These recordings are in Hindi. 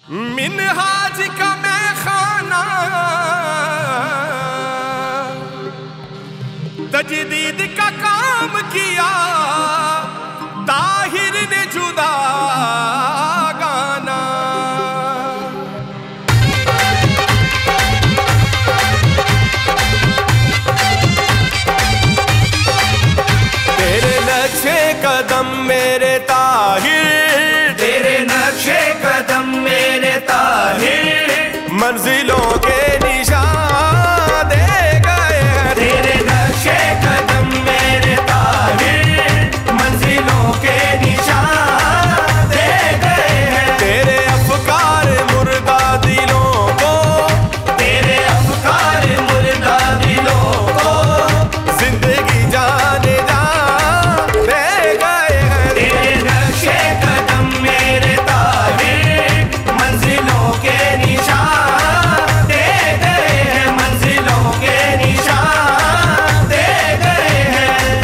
मिनहाज का मैं खाना तजदीद का काम किया, ताहिर ने जुदा गाना। तेरे नक्शे कदम मेरे ताहिर, तेरे नक्शे कदम मेरे ताहिर, मंजिलों के निशान दे गए हैं। तेरे नक्शे कदम मेरे ताहिर, मंजिलों के निशान दे गए हैं। तेरे अफकार मुर्दा दिलों को, तेरे अफकार मुर्दा दिलों को, जिंदगी जाने जान दे गए हैं। तेरे नक्शे कदम मेरे ताहिर, मंजिलों के निशान दे गए हैं, मंजिलों के निशान दे गए हैं।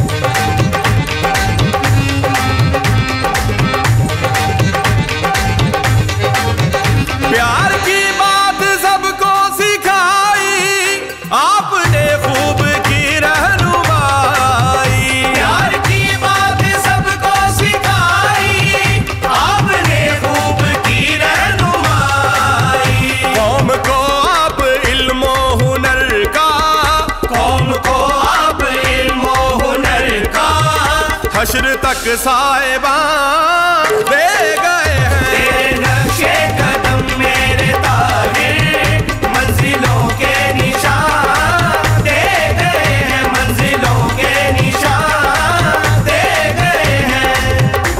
प्यार की बात सबको सिखाई, आपने खूब की रहनुमाई। प्यार की बात सबको सिखाई, आपने खूब की रहनुमाई। कौम को आप इल्मो हुनर का, कौम को आप इल्मो हुनर का, हश्र तक साहिबान दे गए हैं। तेरे नक्शे कदम मेरे ताहिर, मंजिलों के निशान दे गए हैं, मंजिलों के निशान दे गए हैं।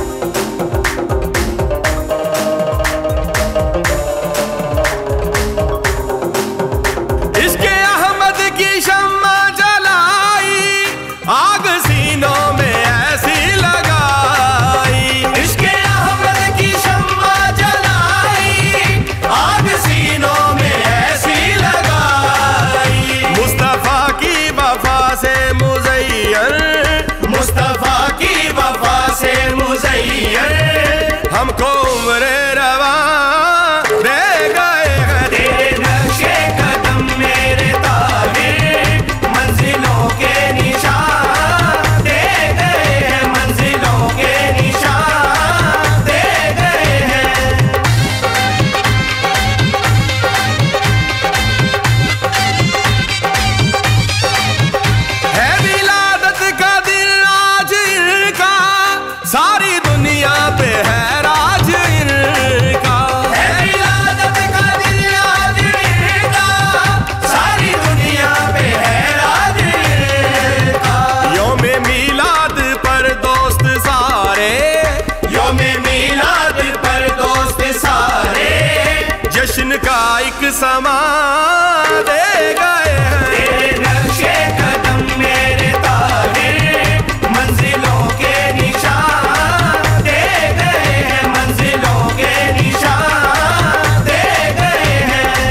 इसके अहमद की शम्मा जलाई, आग सीनों में ऐसी लगाई। इसके अहमद की शम्मा जलाई, आग सीनों में ऐसी लगाई। मुस्तफा की वफा से मुज़य्यर, मुस्तफा की वफा से मुज़य्यर, हमको उम्र रवा दे गए हैं। तेरे नक्शे कदम मेरे ताहिर, मंजिलों के निशान दे गए हैं, मंजिलों के निशान दे गए हैं। है विलादत का दिन आज इनका, सारी दुनिया पे है राज इनका। है विलादत का दिन आज इनका, सारी दुनिया पे है राज इनका। यौमे मीलाद पर दोस्त सारे, यौमे मीलाद पर दोस्त सारे, जश्न का एक समा दे गए हैं। तेरे नक्शे कदम मेरे ताहिर, मंजिलों के निशान दे गए हैं, मंजिलों के निशान दे गए हैं।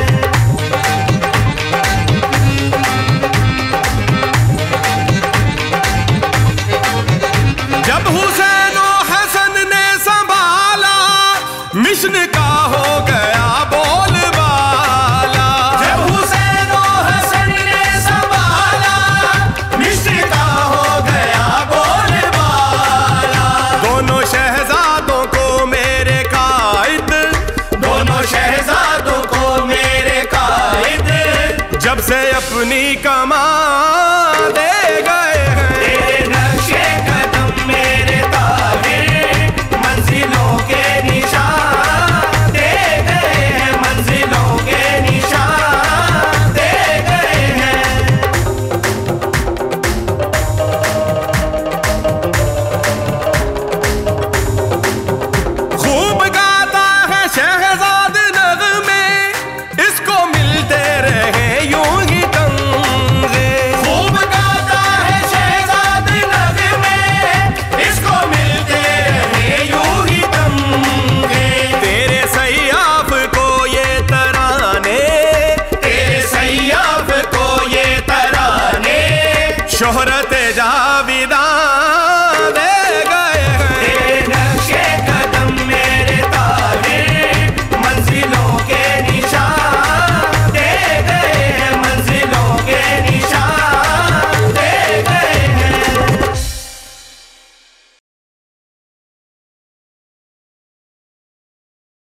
जब हुसैन और हसन ने संभाला, मिशन का हो गया बोलबाला। जब हुसैन और हसन ने संभाला, मिशन का हो गया बोलबाला। दोनों शहजादों को मेरे कायद, दोनों शहजादों को मेरे कायद, जब से अपनी कमान